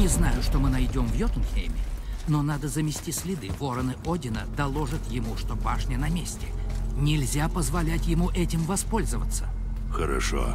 Не знаю, что мы найдем в Йотунхейме, но надо замести следы. Вороны Одина доложат ему, что башня на месте. Нельзя позволять ему этим воспользоваться. Хорошо.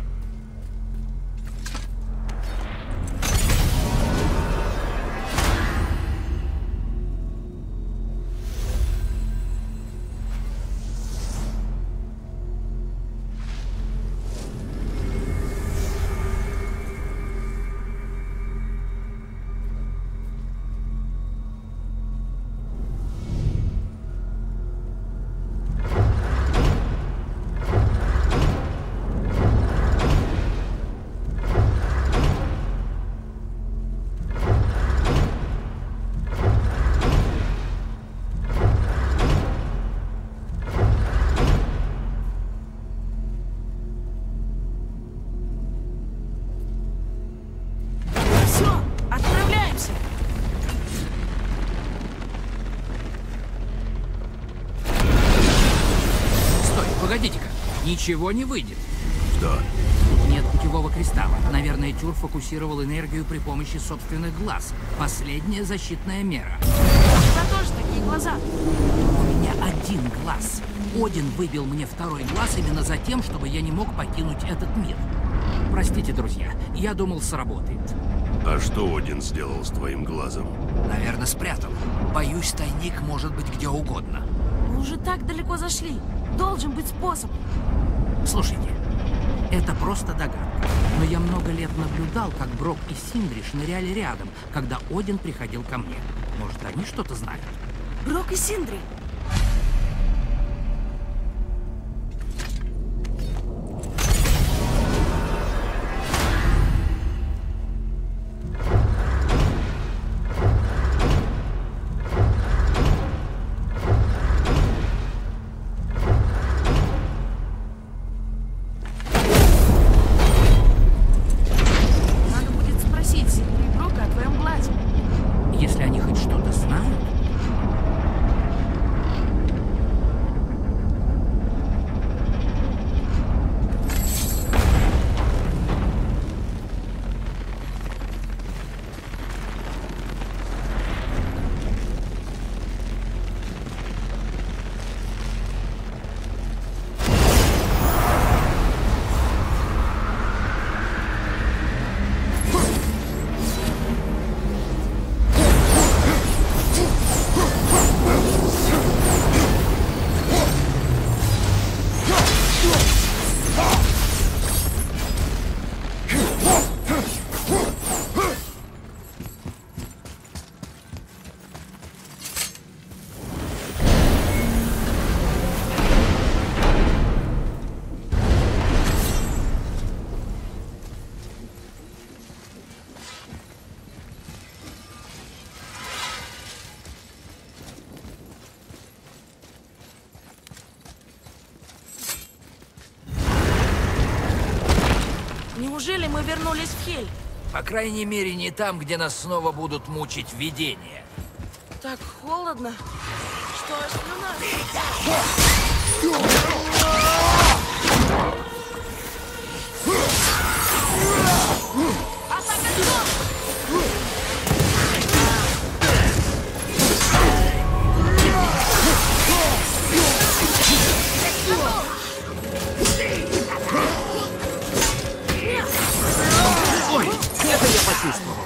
Погодите-ка, ничего не выйдет. Что? Тут нет путевого кристалла. Наверное, Тюр фокусировал энергию при помощи собственных глаз. Последняя защитная мера. У тебя тоже такие глаза. У меня один глаз. Один выбил мне второй глаз именно за тем, чтобы я не мог покинуть этот мир. Простите, друзья, я думал, сработает. А что Один сделал с твоим глазом? Наверное, спрятал. Боюсь, тайник может быть где угодно. Мы уже так далеко зашли. Должен быть способ. Слушайте, это просто догадка. Но я много лет наблюдал, как Брок и Синдри шныряли рядом, когда Один приходил ко мне. Может, они что-то знают? Брок и Синдри. Если они хоть что-то знают... Неужели мы вернулись в Хель? По крайней мере, не там, где нас снова будут мучить видения. Так холодно, что аж слюна. Атака снова! Ой, это я почувствовал.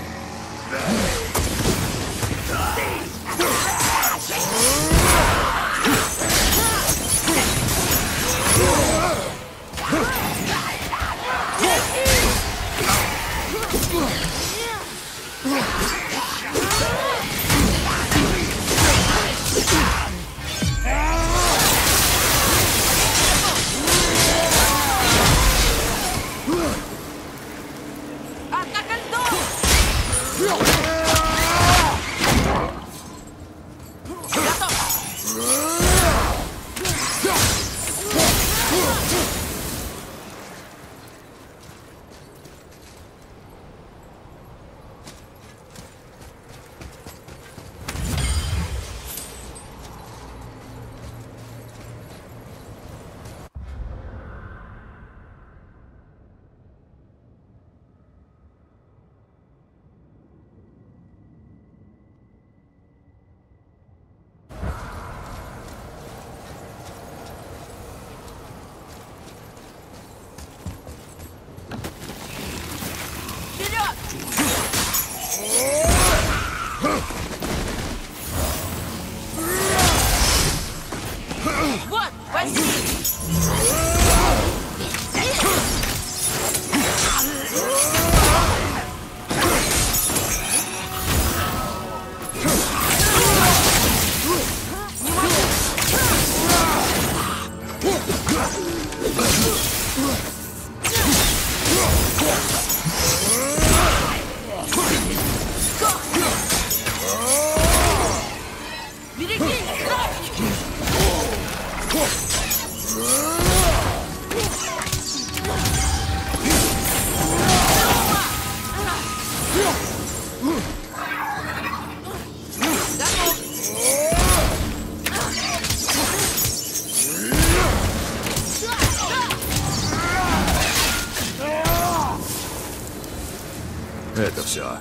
все.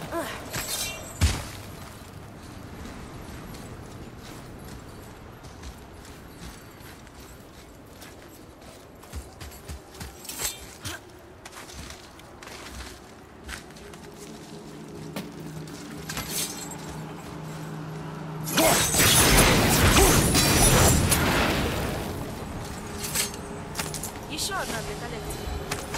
Еще одна для коллекции.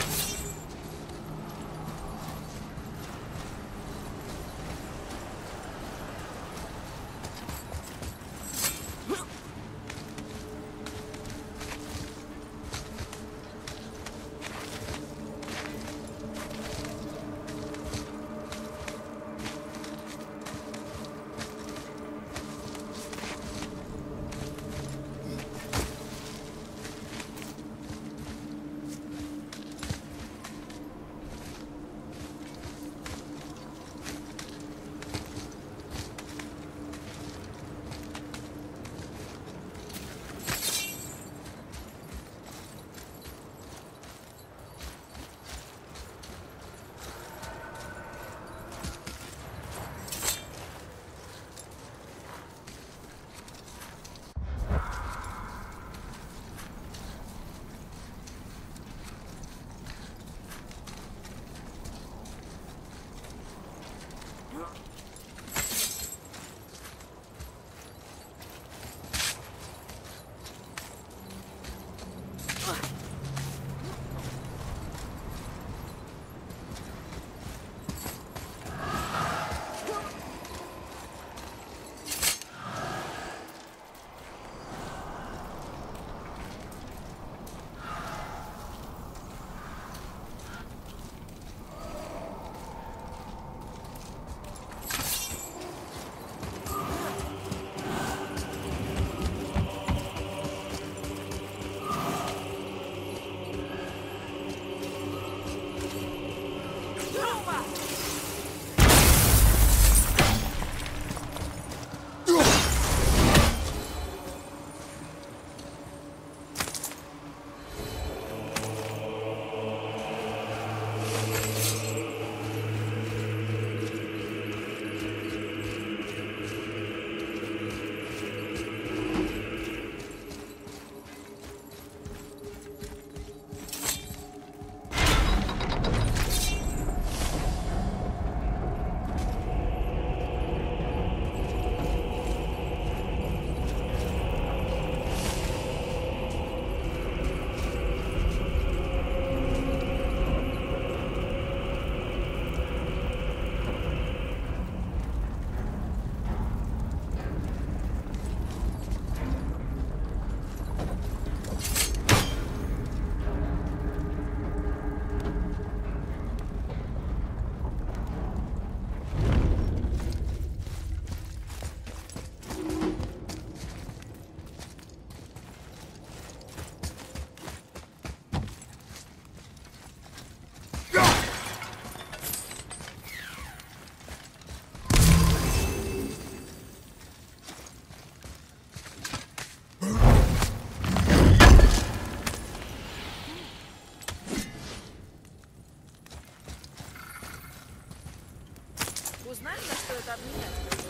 Узнаем, на что это обменять?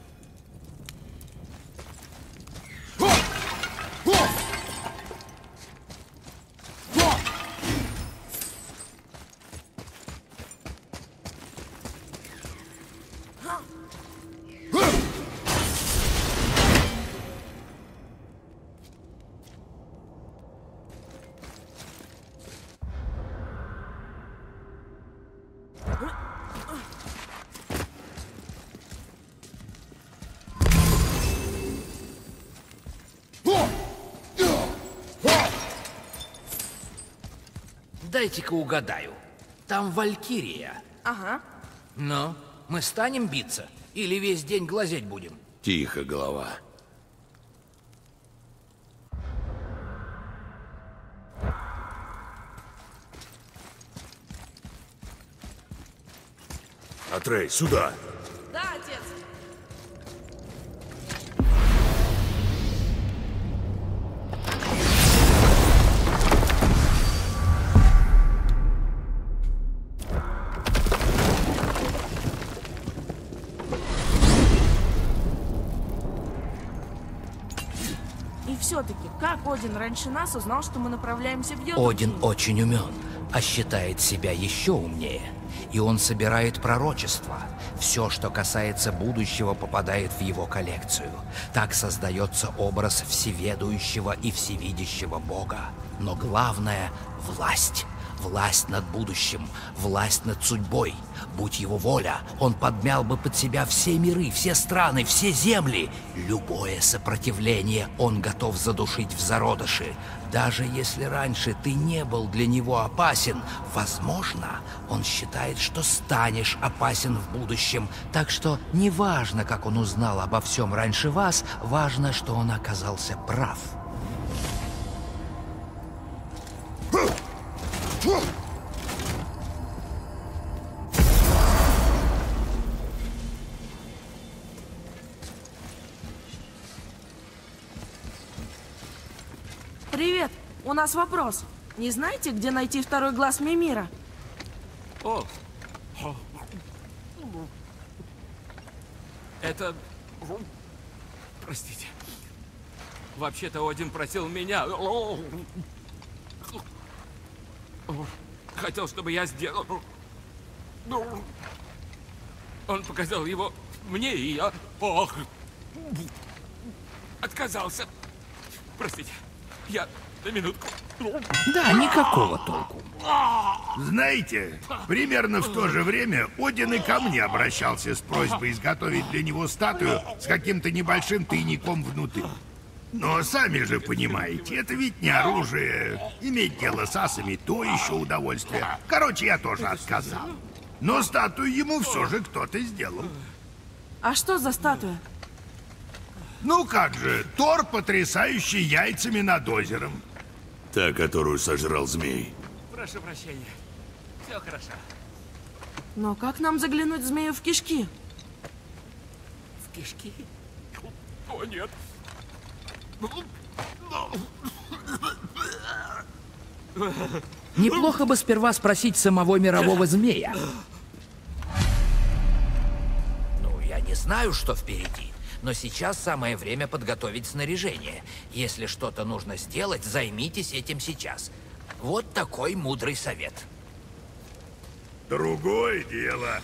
Дайте-ка угадаю. Там Валькирия. Ага. Ну, мы станем биться? Или весь день глазеть будем? Тихо, голова. Атрей, сюда! Да, отец. все-таки, как Один раньше нас узнал, что мы направляемся в Йотунхейм? Один очень умен, а считает себя еще умнее. И он собирает пророчества. Все, что касается будущего, попадает в его коллекцию. Так создается образ всеведущего и всевидящего Бога. Но главное — власть. Власть над будущим, власть над судьбой. Будь его воля, он подмял бы под себя все миры, все страны, все земли. Любое сопротивление он готов задушить в зародыше. Даже если раньше ты не был для него опасен, возможно, он считает, что станешь опасен в будущем. Так что неважно, как он узнал обо всем раньше вас, важно, что он оказался прав. Привет, у нас вопрос. Не знаете, где найти второй глаз Мимира? О! Это... Простите. Вообще-то Один просил меня... Хотел, чтобы я сделал... Он показал его мне, и я... Отказался. Простите. Я на минутку. Да, никакого толку. Знаете, примерно в то же время Один и ко мне обращался с просьбой изготовить для него статую с каким-то небольшим тайником внутри. Но сами же понимаете, это ведь не оружие. Иметь дело с асами — то еще удовольствие. Короче, я тоже отказал. Но статую ему все же кто-то сделал. А что за статуя? Ну как же, Тор, потрясающий яйцами над озером. Та, которую сожрал змей. Прошу прощения. Все хорошо. Но как нам заглянуть змею в кишки? В кишки? О, нет. Неплохо бы сперва спросить самого мирового змея. Ну, я не знаю, что впереди, но сейчас самое время подготовить снаряжение. Если что-то нужно сделать, займитесь этим сейчас. Вот такой мудрый совет. Другое дело.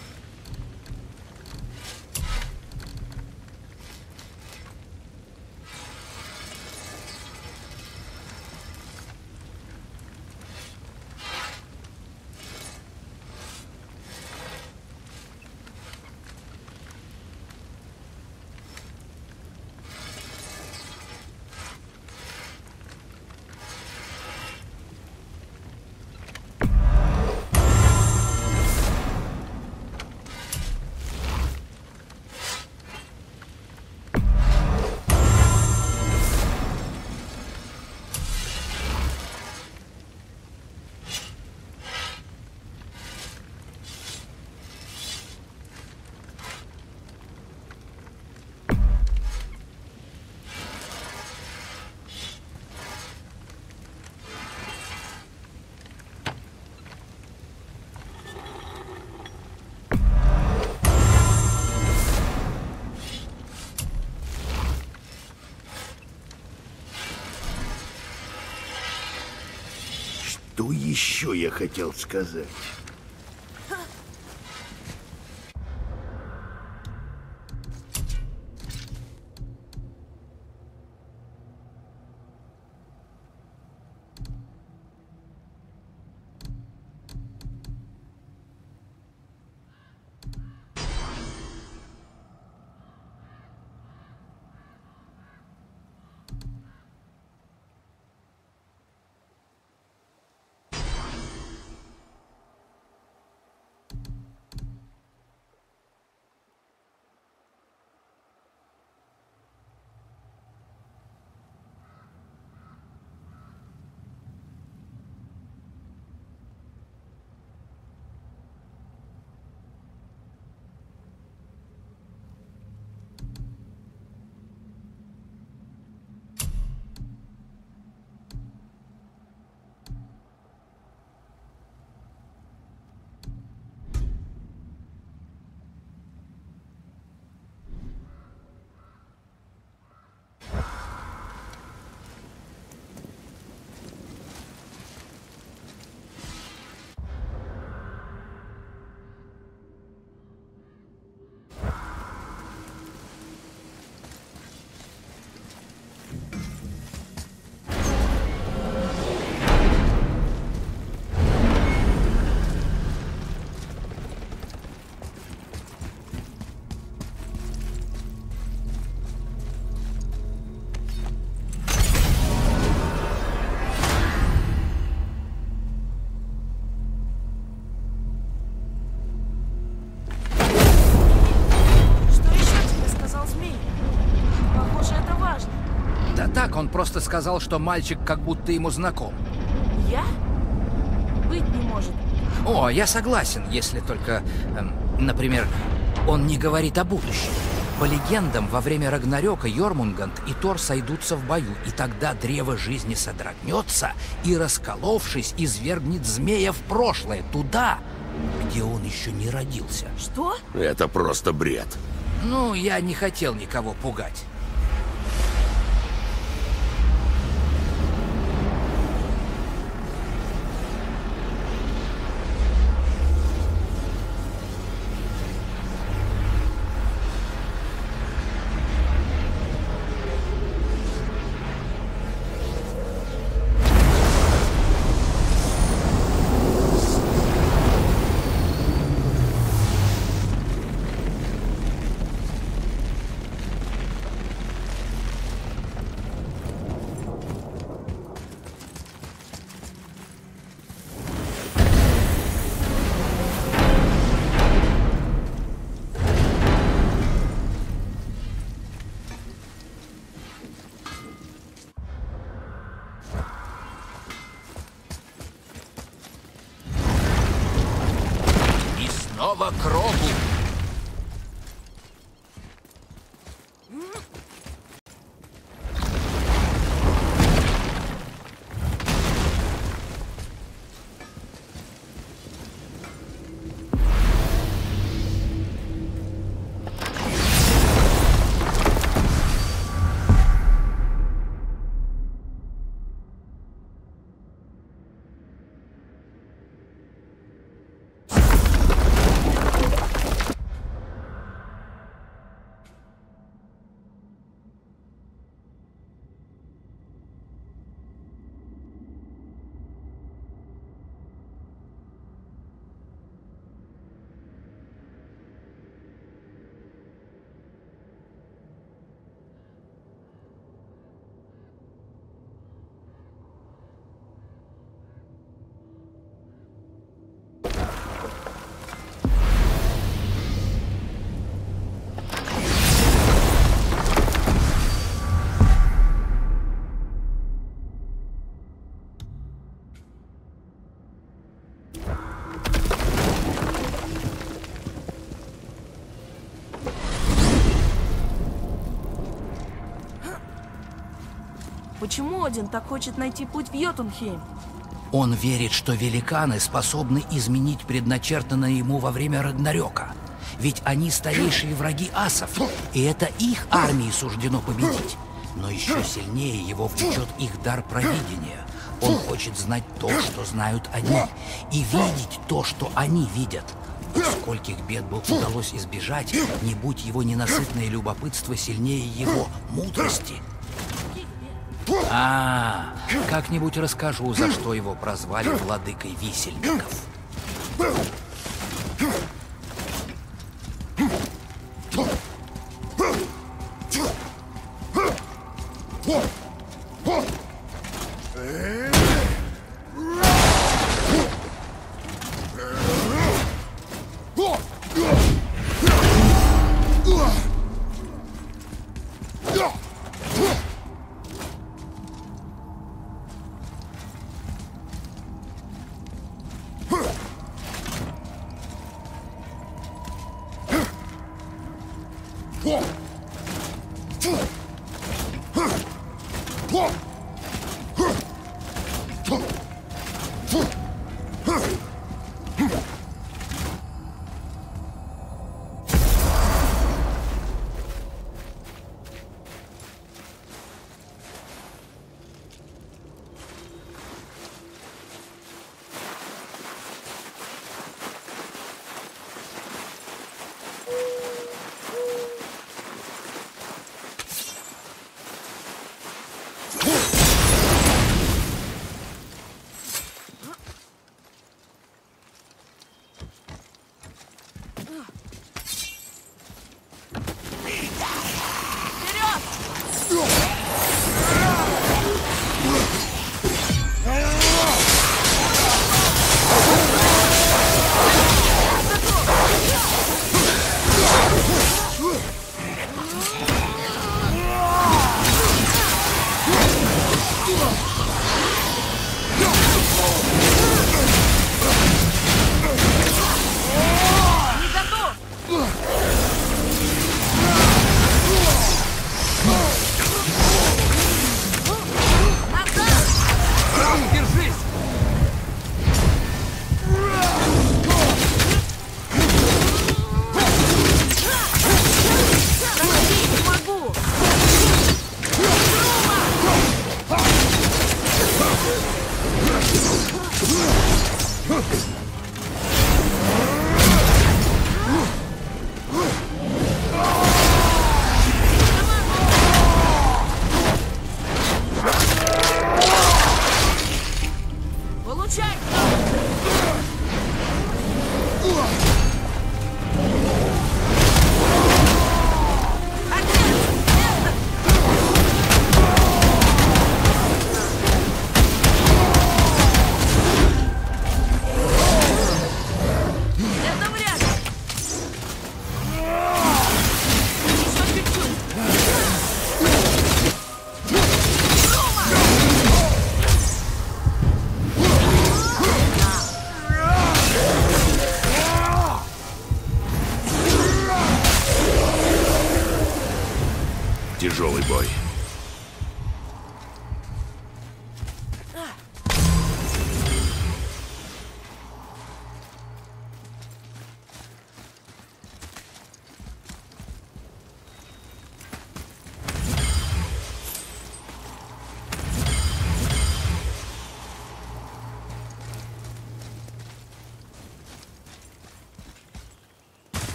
Что еще я хотел сказать? Он просто сказал, что мальчик как будто ему знаком. Я? Быть не может. О, я согласен, если только, например, он не говорит о будущем. По легендам, во время Рагнарёка Йормунганд и Тор сойдутся в бою, и тогда древо жизни содрогнется и, расколовшись, извергнет змея в прошлое, туда, где он еще не родился. Что? Это просто бред. Ну, я не хотел никого пугать. Снова к рогу. Почему Один так хочет найти путь в Йотунхейм? Он верит, что великаны способны изменить предначертанное ему во время Рагнарёка. Ведь они старейшие враги асов, и это их армии суждено победить. Но еще сильнее его влечет их дар провидения. Он хочет знать то, что знают они, и видеть то, что они видят. Скольких бед бы удалось избежать, не будь его ненасытное любопытство сильнее его мудрости. Как-нибудь расскажу, за что его прозвали владыкой висельников.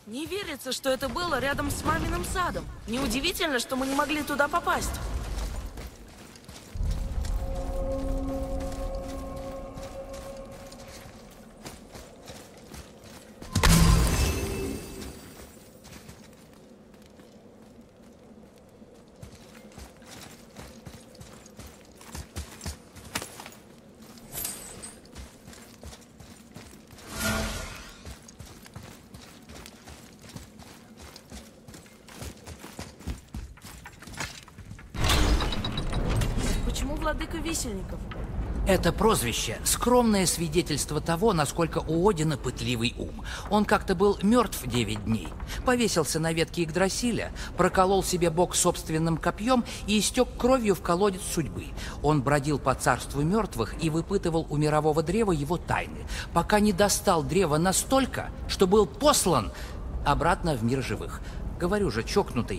Не верится, что это было рядом с маминым садом. Неудивительно, что мы не могли туда попасть. Почему владыка висельников? Это прозвище — скромное свидетельство того, насколько у Одина пытливый ум. Он как-то был мертв 9 дней, повесился на ветке Игдрасиля, проколол себе бок собственным копьем и истек кровью в колодец судьбы. Он бродил по царству мертвых и выпытывал у мирового древа его тайны, пока не достал древо настолько, что был послан обратно в мир живых. Говорю же, чокнутый.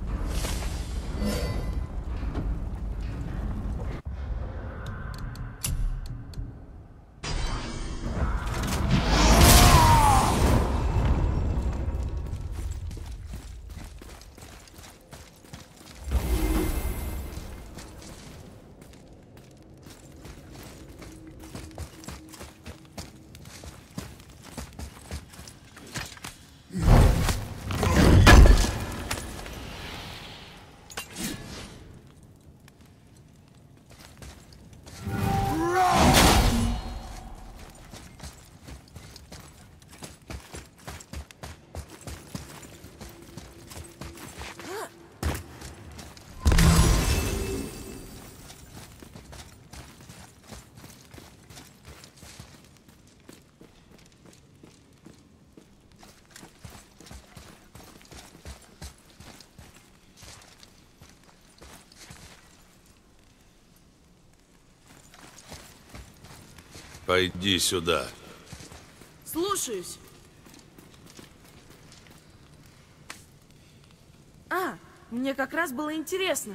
Пойди сюда. Слушаюсь. Мне как раз было интересно.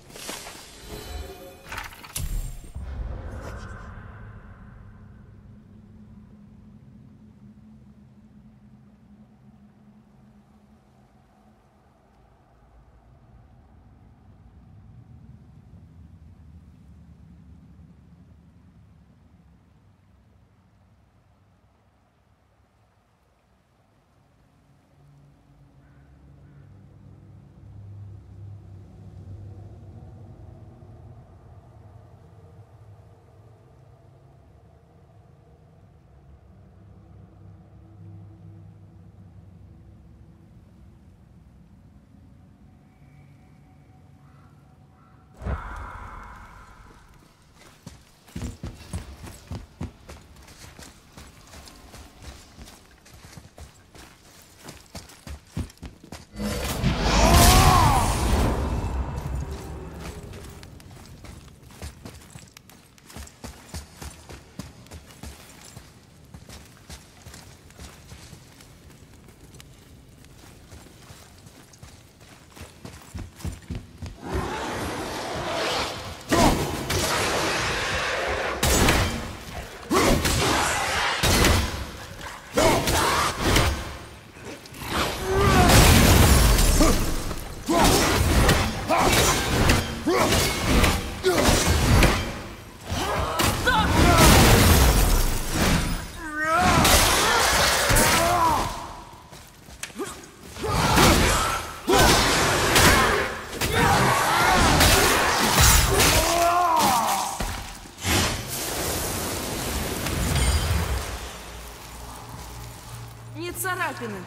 Не царапины.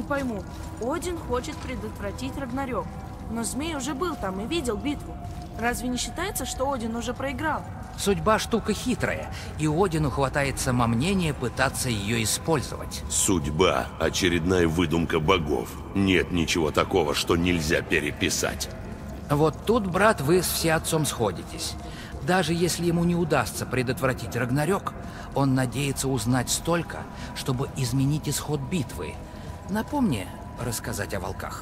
пойму. Один хочет предотвратить Рагнарёк. Но змей уже был там и видел битву. Разве не считается, что Один уже проиграл? Судьба штука хитрая, и Одину хватает самомнения пытаться ее использовать. Судьба – очередная выдумка богов. Нет ничего такого, что нельзя переписать. Вот тут, брат, вы с всеотцом сходитесь. Даже если ему не удастся предотвратить Рагнарёк, он надеется узнать столько, чтобы изменить исход битвы. Напомни рассказать о волках.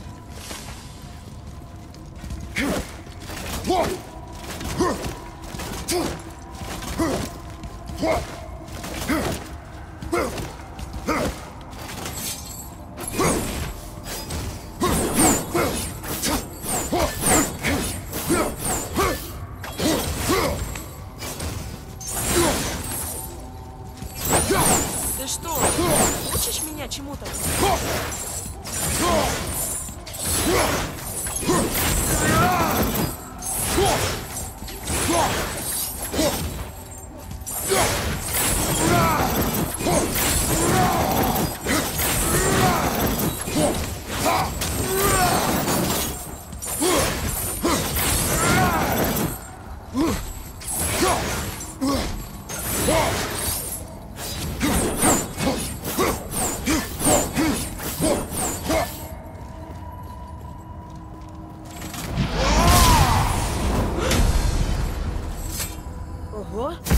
Ты что, учишь меня чему-то? Ого!